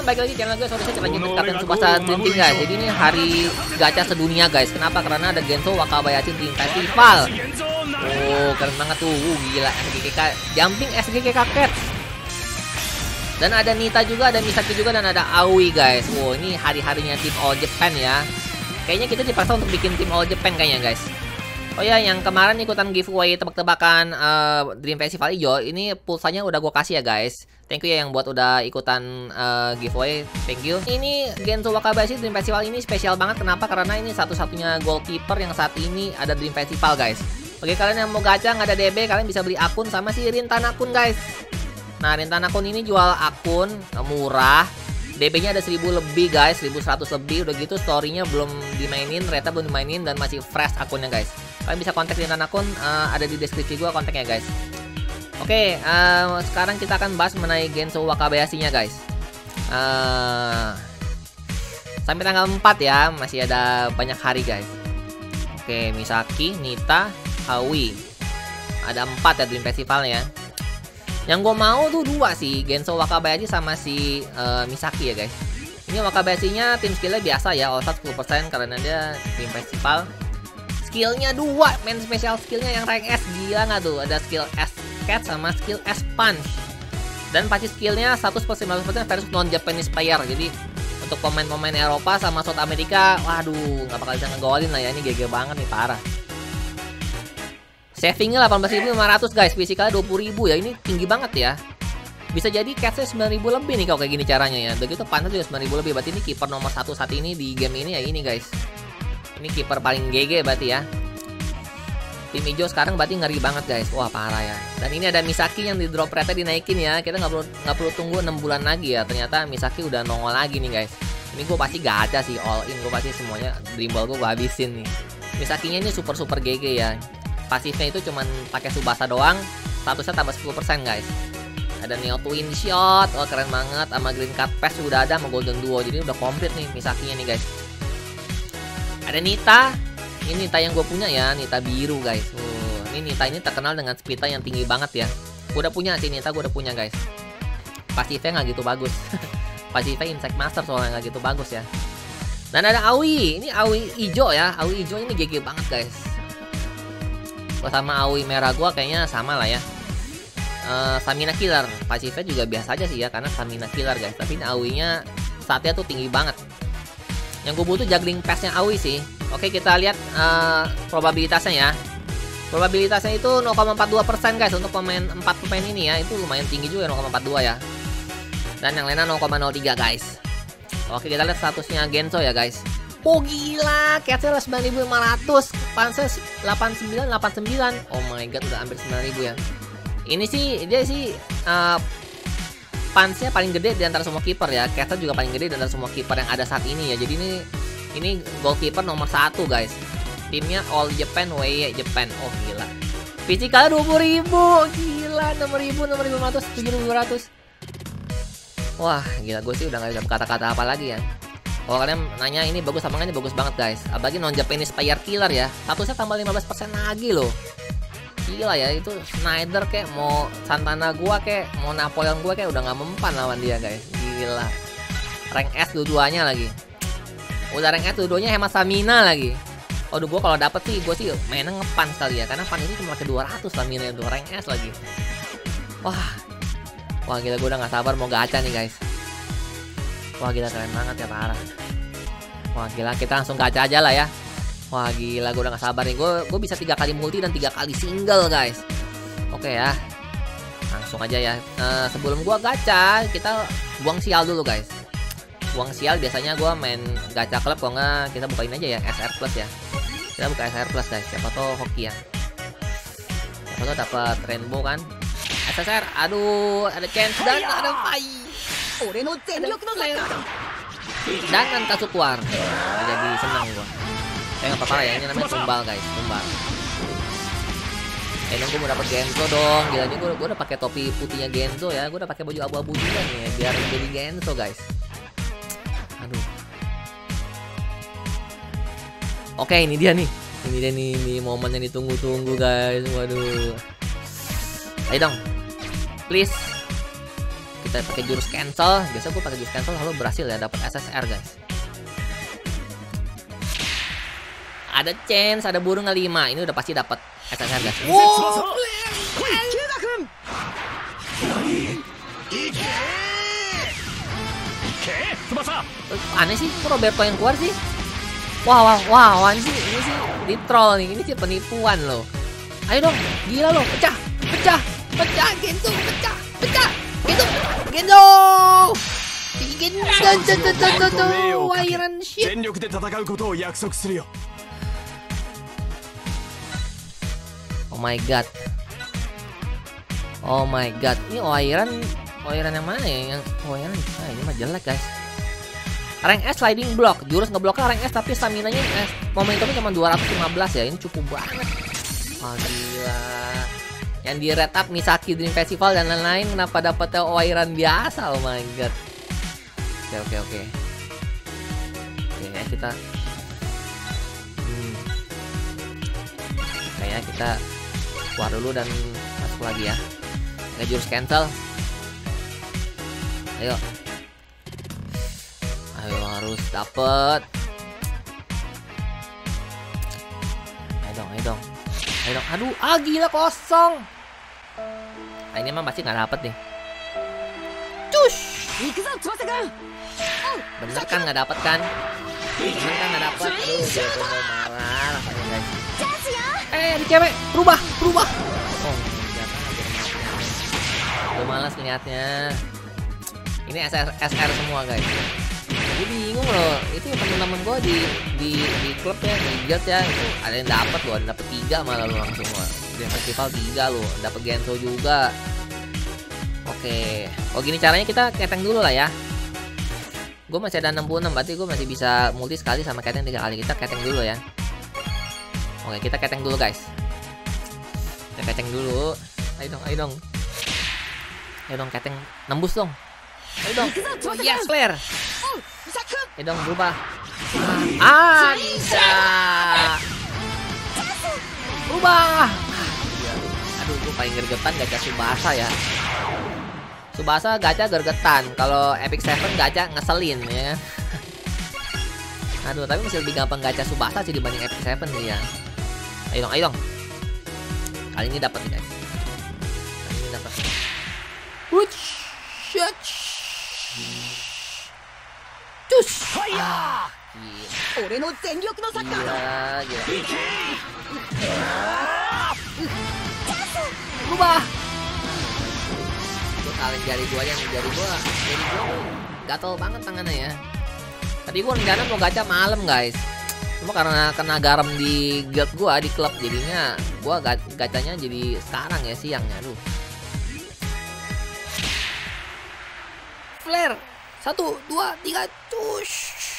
balik lagi channel gue. Sorry saya lanjut Kapten Tsubasa Dream Team guys. Jadi ini hari gacha sedunia guys. Kenapa? Karena ada Genso Wakabayashi Dream Festival. Oh keren banget tuh. Gila SGK Jumping SGK Cat. Dan ada Nita juga, ada Misaki juga, dan ada Aoi guys. Wow ini hari-harinya tim All Japan ya. Kayaknya kita dipaksa untuk bikin tim All Japan kayaknya guys. Oh ya, yang kemarin ikutan giveaway tebak-tebakan Dream Festival hijau, ini pulsanya udah gue kasih ya guys. Thank you ya yang buat udah ikutan giveaway, thank you. Ini Genso Wakabayashi Dream Festival ini spesial banget. Kenapa? Karena ini satu-satunya goalkeeper yang saat ini ada Dream Festival guys. Bagi kalian yang mau gacha nggak ada DB, kalian bisa beli akun sama si Rintan akun guys. Nah Rintan akun ini jual akun murah. DB-nya ada 1000 lebih guys, 1100 lebih. Udah gitu story-nya belum dimainin, rate belum dimainin, dan masih fresh akunnya guys. Kalian bisa kontak Rintan akun, ada di deskripsi gua kontaknya guys. Oke, sekarang kita akan bahas mengenai Genso Wakabayashi-nya guys. Sampai tanggal 4 ya, masih ada banyak hari guys. Oke, Misaki, Nita, Aoi. Ada 4 ya Dream Festivalnya. Yang gue mau tuh 2 sih, Genso Wakabayashi sama si Misaki ya guys. Ini Wakabayashi-nya tim skillnya biasa ya, all start 10% karena dia Dream Festival. Skillnya 2, main special skillnya yang rank S, gila nggak tuh? Ada skill S Cat sama skill S Punch. Dan pasti skillnya 100% versus non-Japanese player. Jadi untuk pemain-pemain Eropa sama South America, waduh nggak bakal bisa ngegolin lah ya, ini GG banget nih, parah. Savingnya 18.500 guys, physicalnya 20.000 ya, ini tinggi banget ya. Bisa jadi catch-nya 9.000 lebih nih kalau kayak gini caranya ya. Begitu pantas juga 9.000 lebih, berarti ini kiper nomor 1 saat ini di game ini ya ini guys. Ini kiper paling GG berarti ya. Tim hijau sekarang berarti ngeri banget guys, wah parah ya. Dan ini ada Misaki yang di drop rate dinaikin ya. Kita nggak perlu tunggu 6 bulan lagi ya. Ternyata Misaki udah nongol lagi nih guys. Ini gue pasti gacha sih, all in, gue pasti semuanya Dream Ball gue habisin nih. Misakinya ini super GG ya. Pasifnya itu cuman pakai Tsubasa doang, statusnya tambah 10% guys. Ada Neo Twin Shot, oh keren banget, sama Green Card Pass udah ada, sama Golden Duo, jadi udah komplit nih Misakinya nih guys. Ada Nita, ini Nita yang gue punya ya, Nita biru guys. Ini Nita ini terkenal dengan speednya yang tinggi banget ya. Gue udah punya sih Nita, gue udah punya guys. Pasifnya nggak gitu bagus. Pasifnya Insect Master soalnya nggak gitu bagus ya. Dan ada Aoi, ini Aoi hijau ya, Aoi hijau ini GG banget guys. Sama Aoi merah gua kayaknya sama lah ya. Stamina killer, pasifnya juga biasa aja sih ya karena stamina killer guys. Tapi ini Aoi-nya statnya tuh tinggi banget. Yang gue butuh juggling pass-nya Aoi sih. Oke kita lihat probabilitasnya ya. Probabilitasnya itu 0,42% guys untuk pemain 4 pemain ini ya. Itu lumayan tinggi juga 0,42 ya. Dan yang lainnya 0,03 guys. Oke kita lihat statusnya Genso ya guys. Oh gila, catch-nya 9.500, punch-nya 89. Oh my god, udah hampir 9.000 ya. Ini sih, dia sih punch-nya paling gede di antara semua kiper ya. Catch-nya juga paling gede di antara semua kiper yang ada saat ini ya. Jadi ini goalkeeper nomor 1 guys. Timnya All Japan, WE Japan. Oh gila. Physicalnya 20.000, gila, 6.500, 7.200. Wah gila, gue sih udah gak bisa kata-kata apa lagi ya. Kalau kalian nanya ini bagus apa enggak, ini bagus banget guys. Apalagi non-Japanese player killer ya. Statusnya tambah 15% lagi loh. Gila ya, itu Snyder kayak mau Santana gua kayak mau Napoleon gua kayak udah gak mempan lawan dia guys. Gila. Rank S dua-duanya lagi. Udah rank S dua-duanya hemat stamina lagi. Aduh gua kalau dapet sih, gua sih mainnya ngepan sekali ya. Karena pan ini cuma pakai 200 stamina itu, rank S lagi. Wah gila, gua udah gak sabar mau gacha nih guys. Wah gila keren banget ya, parah. Wah gila, kita langsung gacha aja lah ya. Wah gila, gue udah gak sabar nih. Gue bisa 3 kali multi dan 3 kali single guys. Oke ya, langsung aja ya. Sebelum gue gacha, kita buang sial dulu guys. Buang sial biasanya gue main gacha klub. Kalau nggak kita bukain aja ya SR Plus ya. Kita buka SR Plus guys. Siapa tau hoki ya. Siapa tau dapat rainbow kan. SSR, aduh ada chance dan ada fight. Dan Nankatsu keluar. Jadi senang gua. Nggak apa-apa ya, ini namanya tumbal guys, tumbal. Gue mau dapet Genso dong. Gila nih, gue udah pakai topi putihnya Genso ya. Gue udah pakai baju abu-abu juga nih biar jadi Genso guys. Aduh. Oke, ini dia nih. Ini dia nih momen yang ditunggu-tunggu guys. Waduh. Ayo dong. Please. Kita kita pakai jurus cancel. Biasa gue pakai jurus cancel selalu berhasil ya dapat SSR guys. Ada chance, ada burung 5. Ini udah pasti dapat SSR guys. Wow. Aneh sih, kok Roberto yang keluar sih? Wah, ini sih di troll nih. Ini sih penipuan loh. Ayo dong, gila loh, pecah, Genzo, pecah, Genzo, Iron shit. Oh my god, ini Iron yang mana ya? Yang ini mah jelek guys. Rank S sliding block, jurus ngebloknya rank S tapi stamina-nya momentumnya cuma 215 ya. Ini cukup banget. Oh gila. Yang di red up Misaki Dream Festival dan lain-lain, kenapa dapetnya Iron biasa? Oh my god. Oke. Oke, kita kayaknya kita keluar dulu dan masuk lagi ya. Jurus cancel. Ayo harus dapet. Ayo dong. Aduh, gila kosong. Ini mah pasti nggak dapet nih. Cus. Bener kan nggak dapet kan? Aduh, dia tuh mau marah rasanya guys. Di cewek, berubah. Oh, gue malas ngeliatnya. Ini SR semua guys. Gue bingung loh. Itu temen-temen gue di klub ya, di guild ya, itu ada yang dapat loh, ada yang dapat 3 malah lo langsung loh. Di festival 3 loh, dapat Genso juga. Oke. Oh gini caranya, kita keteng dulu lah ya. Gue masih ada 66, berarti gue masih bisa multi sekali sama keteng 3 kali. Kita keteng dulu ya. Oke, kita keteng dulu guys. Kita keteng dulu. Ayo dong keteng, nembus dong. Ayo dong. Yes, flare. Ayo dong, berubah. Bisa. Berubah. Aduh, gue paling gergetan gacha Subasa ya. Subasa gacha gergetan. Kalau Epic 7 gacha ngeselin ya. Aduh, tapi masih lebih gampang gacha Subasa sih dibanding Epic 7 sih ya. Ayo dong. Kali ini dapat nih guys. Cus. Gila. Berubah. Itu kalian jari gua gatel banget tangannya ya. Tadi gua rencana mau gacha malam guys. Cuma karena kena garam di guild gua, di klub, jadinya gua gacanya jadi sekarang ya, siangnya. Aduh. Flare. 1, 2, 3, cus.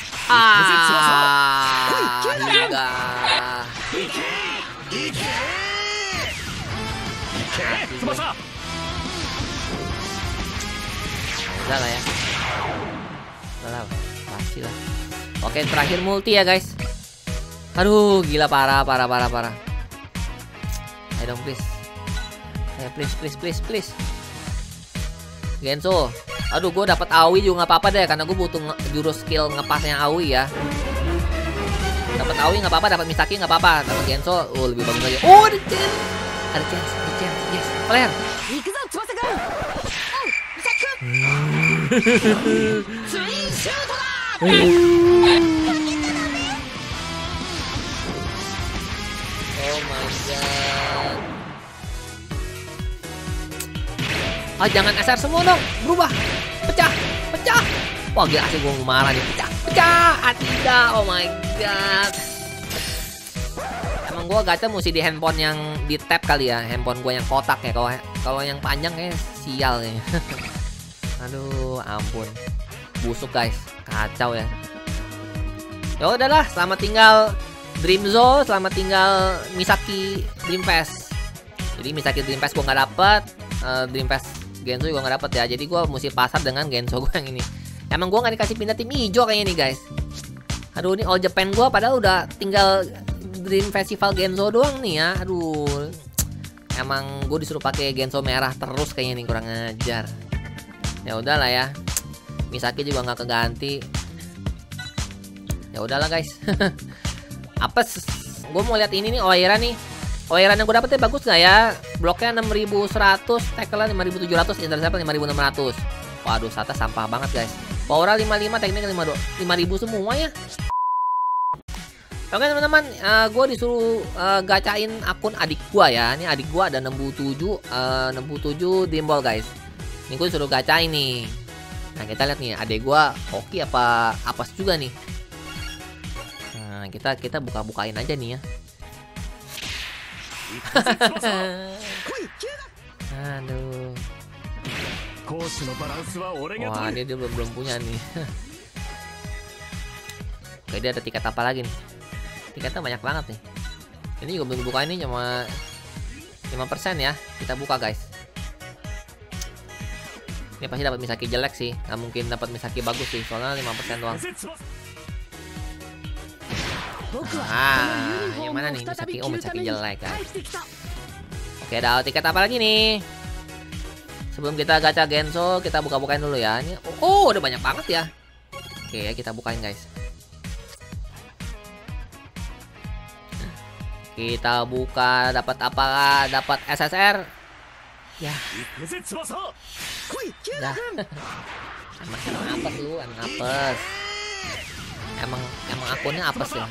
Udah lah ya. Pasti lah. Oke, terakhir multi ya guys. Aduh, gila parah. Ayo dong please. Ayo please. Genso. Aduh, gue dapat AOE juga nggak apa-apa deh, karena gue butuh jurus skill ngepasnya AOE ya. Dapat AOE nggak apa-apa, dapat Misaki nggak apa-apa, dapat Genso lebih bagus lagi. Oh, ada chance, yes, flare. Oh my god. Jangan SR semua dong, berubah, pecah. Wah gila, asli gue marah nih, pecah, tidak, oh my god. Emang gue gacha mesti di handphone yang di tap kali ya, handphone gue yang kotak ya. Kalau yang panjang sial ya. Aduh, ampun, busuk guys, kacau ya. Ya udahlah, selamat tinggal Dreamzo, selamat tinggal Misaki Dream Fest. Jadi Misaki Dream Fest gue nggak dapet, Dream Fest Genso gue nggak dapet ya. Jadi gue mesti pasar dengan Genso gue yang ini. Emang gue nggak dikasih pindah tim hijau kayaknya nih guys. Aduh, ini All Japan gue padahal udah tinggal Dream Festival Genso doang nih ya. Aduh, emang gue disuruh pakai Genso merah terus kayaknya nih, kurang ajar. Ya udahlah ya. Misaki juga nggak keganti. Ya udahlah guys. Apes. Gue mau lihat ini nih Oira nih. Oira yang gue dapetnya bagus nggak ya? Bloknya 6100, tackle-nya 5700, intercept 5600. Waduh, Sata sampah banget guys. Power 55, teknik 5000 semua ya. Oke teman-teman, gue disuruh gacain akun adik gue ya. Ini adik gue ada 67 dimbol guys. Ini gue disuruh gacain nih. Nah kita lihat nih, adik gue hoki apa apes juga nih. Nah kita buka-bukain aja nih ya. Aduh. Wah ini dia belum punya nih. Oke dia ada tiket apa lagi nih? Tiketnya banyak banget nih. Ini juga belum dibuka, ini cuma 5% ya. Kita buka guys. Ini pasti dapat Misaki jelek sih. Nggak mungkin dapat Misaki bagus sih, soalnya 5% doang. Yang mana nih Misaki? Oh Misaki jelek guys. Oke dapat tiket apa lagi nih? Sebelum kita gacha Genso, kita buka-bukain dulu ya. Ini udah banyak banget ya. Oke kita bukain guys. Kita buka, dapat apa? Dapat SSR. Ya. Ya. Emang apes lu, emang apes. Emang akunnya apes ya.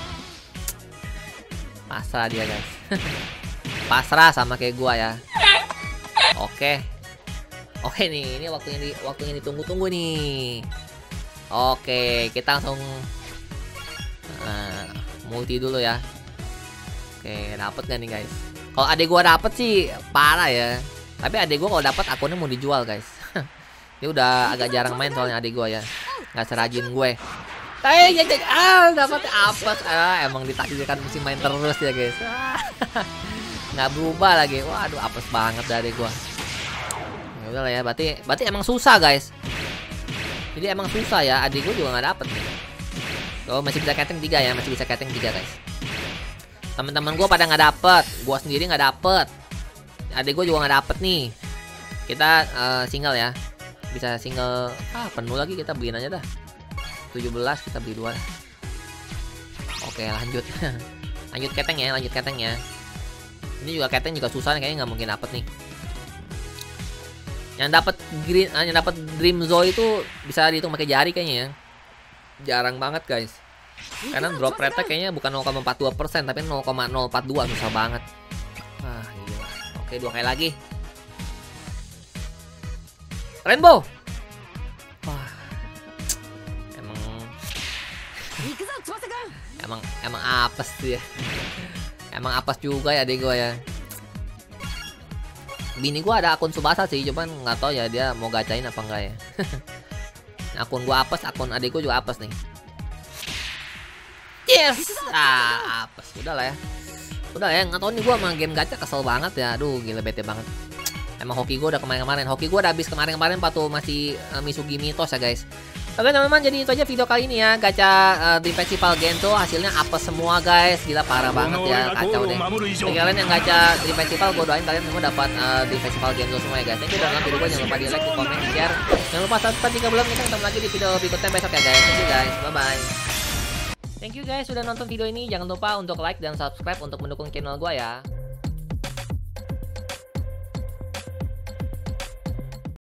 Pasrah dia guys. Pasrah sama kayak gua ya. Oke nih, ini waktunya ditunggu-tunggu nih. Oke, kita langsung multi dulu ya. Oke, dapet gak nih guys? Kalau adek gua dapet sih parah ya. Tapi adek gua kalau dapet akunnya mau dijual guys. Dia udah agak jarang main soalnya adek gua ya. Nggak serajin gue. Dapat apa? Emang ditakdirkan mesti main terus ya guys. Nggak berubah lagi. Waduh, apes banget dari gua. Ya udah lah ya, berarti emang susah guys. Jadi emang susah ya. Adek gua juga nggak dapet nih. Oh masih bisa catting 3 ya, masih bisa catting 3 guys. Teman-teman gue pada nggak dapet, gue sendiri nggak dapet, adik gue juga nggak dapet nih. Kita single ya, bisa single. Penuh lagi, kita beliin aja dah. 17 kita beli 2. Oke lanjut. Lanjut keteng ya. Ini juga keteng juga susah nih, kayaknya nggak mungkin dapet nih. Yang dapat Dream Zoe itu bisa dihitung pakai jari kayaknya ya. Jarang banget guys. Karena drop rate kayaknya bukan 0,42%, tapi 0,042, susah banget. Gila. Oke 2 kali lagi. Rainbow. Wah. Emang apes dia. Emang apes juga ya adek gue ya. Bini gue ada akun Subasa sih, cuman nggak tahu ya dia mau gacain apa enggak ya. Akun gue apes, akun adek gue juga apes nih. Yes, apes. Udah lah ya, nggak tahu nih gue sama game gacha kesel banget ya. Aduh gila, bete banget. Emang hoki gue udah kemarin. Hoki gue udah habis kemarin waktu masih Misugi Mitos ya guys. Oke teman-teman, jadi itu aja video kali ini ya. Gacha di Festival Gento hasilnya apes semua guys. Gila parah banget ya, kacau deh. Bagi kalian yang gacha di festival, gue doain kalian semua dapat di Festival Gento semua ya guys. Thank you udah nonton video gue, jangan lupa di like, di komen, di share. Jangan lupa subscribe jika belum. Kita ketemu lagi di video berikutnya besok ya guys. Thank you guys, bye bye. Thank you guys sudah nonton video ini. Jangan lupa untuk like dan subscribe untuk mendukung channel gue ya.